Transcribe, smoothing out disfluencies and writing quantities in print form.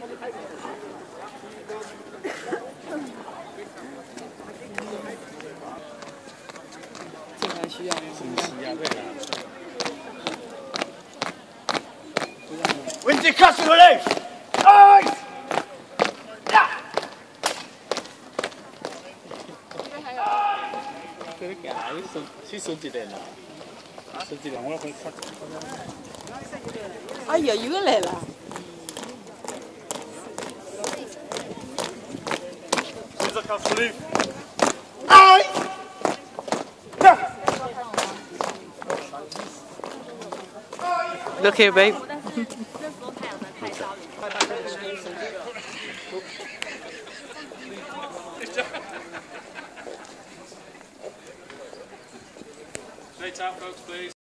这还需要 Windsor Castle release! Eyes! Cái cái 손一点啦，손一点我可以看。 哎呀，又来了。 Windsor Castle release! Eyes! Look here, babe. 内张 folks, please.